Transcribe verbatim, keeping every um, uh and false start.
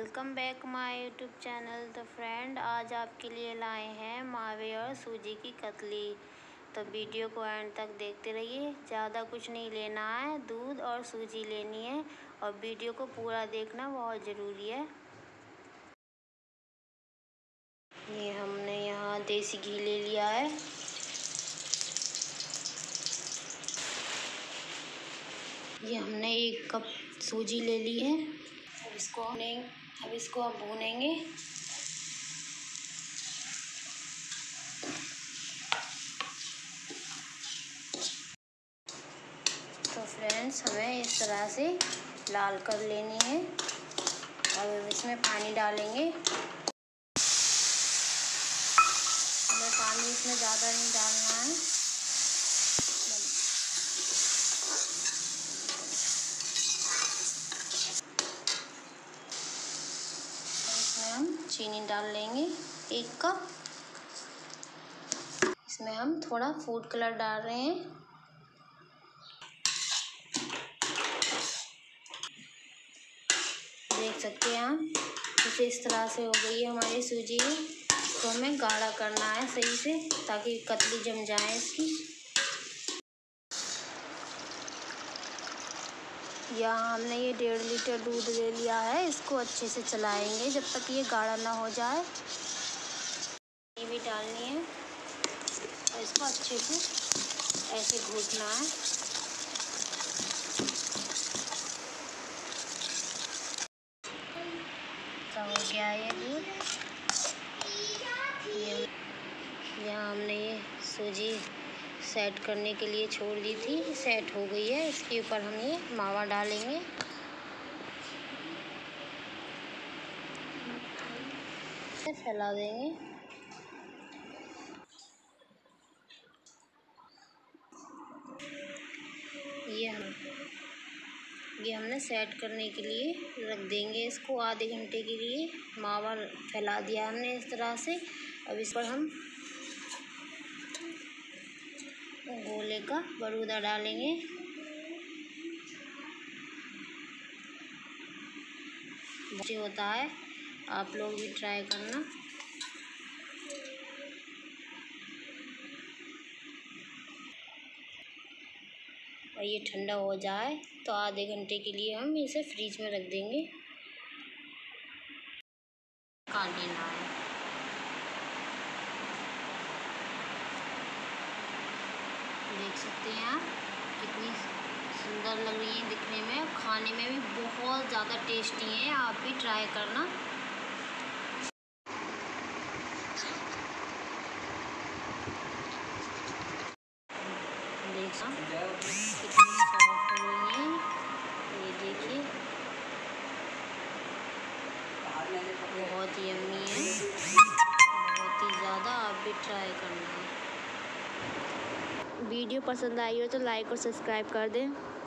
Welcome back my YouTube channel. तो friend, आज आपके लिए लाए हैं मावे और सूजी की कतली। तो वीडियो को एंड तक देखते रहिए। ज़्यादा कुछ नहीं लेना है, दूध और सूजी लेनी है और वीडियो को पूरा देखना बहुत ज़रूरी है। ये हमने यहाँ देसी घी ले लिया है। ये हमने एक कप सूजी ले ली है। अब इसको हमने अब इसको हम भूनेंगे। तो फ्रेंड्स, हमें इस तरह से लाल कर लेनी है। अब इसमें पानी डालेंगे। हमें पानी इसमें ज़्यादा नहीं डालना है। इसमें हम चीनी डाल लेंगे एक कप। इसमें हम थोड़ा फूड कलर डाल रहे हैं। देख सकते हैं आप, कुछ इस तरह से हो गई है हमारी सूजी। तो हमें गाढ़ा करना है सही से, ताकि कतली जम जाए इसकी। यहाँ हमने ये डेढ़ लीटर दूध ले लिया है। इसको अच्छे से चलाएंगे जब तक ये गाढ़ा ना हो जाए। ये भी डालनी है और इसको अच्छे से ऐसे घोटना है। तो हो गया ये दूध। ये यहाँ हमने ये सूजी सेट करने के लिए छोड़ दी थी, सेट हो गई है। इसके ऊपर हम ये मावा डालेंगे। इसे फैला देंगे। ये हम ये हमने सेट करने के लिए रख देंगे इसको आधे घंटे के लिए। मावा फैला दिया हमने इस तरह से। अब इस पर हम गोले का बरूदा डालेंगे। अच्छी होता है, आप लोग भी ट्राई करना। और ये ठंडा हो जाए तो आधे घंटे के लिए हम इसे फ्रीज में रख देंगे। काट लेना है। देख सकते हैं आप, कितनी सुंदर लग रही है दिखने में, खाने में भी बहुत ज़्यादा टेस्टी है। आप भी ट्राई करना। देख सकते हैं कितनी सॉफ्ट हो रही है। ये देखिए, बहुत ही यम्मी है, बहुत ही ज़्यादा। आप भी ट्राई करना। वीडियो पसंद आई हो तो लाइक और सब्सक्राइब कर दें।